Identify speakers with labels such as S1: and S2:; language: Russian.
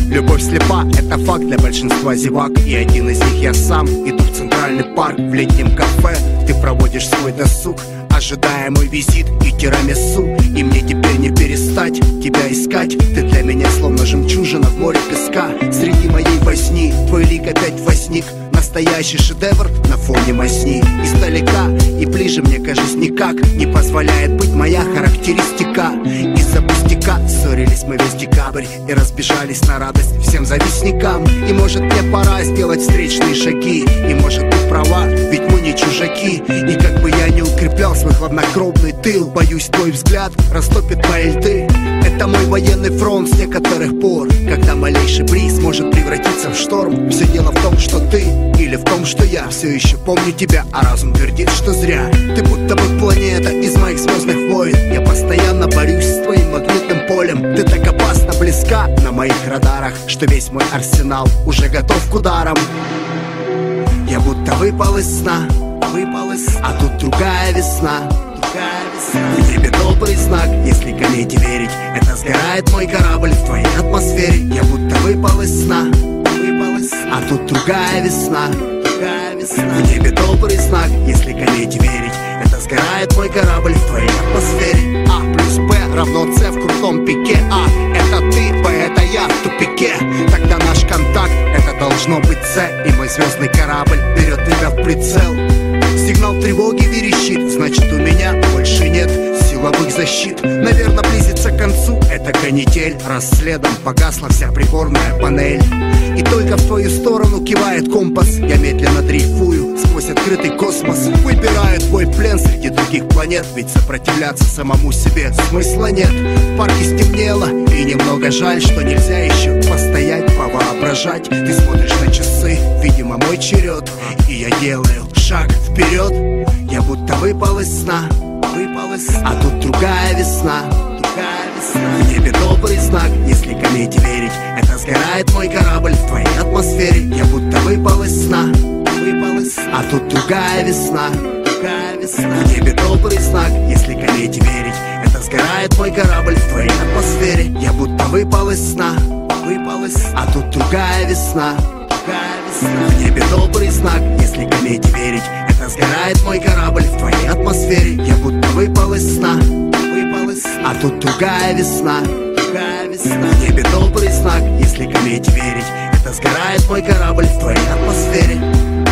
S1: Любовь слепа, это факт для большинства зевак. И один из них я сам. Иду в центральный парк, в летнем кафе. Ты проводишь свой досуг, ожидая мой визит и тирамису. И мне теперь не перестать тебя искать. Ты для меня словно жемчужина в море песка. Среди моей возни твой лик опять возник. Настоящий шедевр на фоне мазни. Издалека и ближе мне, кажется, никак не позволяет быть моя характеристика. Из-за пустяка ссорились мы весь декабрь и разбежались на радость всем завистникам. И может мне пора сделать встречные шаги. И может ты права, ведь мы не чужаки. И как бы я не укреплял свой хладнокровный тыл, боюсь, твой взгляд растопит мои льды. Это мой военный фронт с некоторых пор, когда малейший бриз может превратиться в шторм. Все дело в том, что ты, или в том, что я все еще помню тебя, а разум твердит, что зря. Ты будто бы планета из моих звездных войн. Я постоянно борюсь с твоим магнитным полем. Ты так опасно близка на моих радарах, что весь мой арсенал уже готов к ударам. Я будто выпал из сна, а тут другая весна. В небе добрый знак, если комете верить. Это сгорает мой корабль в твоей атмосфере. Я будто выпал из сна, а тут другая весна. В небе добрый знак, если комете верить. Это сгорает мой корабль в твоей атмосфере. А плюс Б равно С в крутом пике. А это ты, Б это я в тупике. Тогда наш контакт это должно быть С. И мой звездный корабль берет тебя в прицел. Сигнал тревоги верещит, значит у меня больше нет силовых защит. Наверное, близится к концу эта канитель. Раз следом погасла вся приборная панель. И только в твою сторону кивает компас. Я медленно дрейфую сквозь открытый космос. Выбираю твой плен среди других планет. Ведь сопротивляться самому себе смысла нет. В парке стемнело, и немного жаль, что нельзя еще постоять, повоображать. Ты смотришь на часы, видимо мой черед. И я делаю шаг вперед. Я будто выпал из сна, а тут другая весна. В небе добрый знак, если комете верить. Это сгорает мой корабль в твоей атмосфере. Я будто выпал из сна, а тут другая весна. В небе добрый знак, если комете верить. Это сгорает мой корабль в твоей атмосфере. Я будто выпал из сна, а тут другая весна. В небе добрый знак, если комете верить. Это сгорает мой корабль в твоей атмосфере. Я будто выпал из сна, а тут другая весна. В небе добрый знак, если комете верить. Это сгорает мой корабль в твоей атмосфере.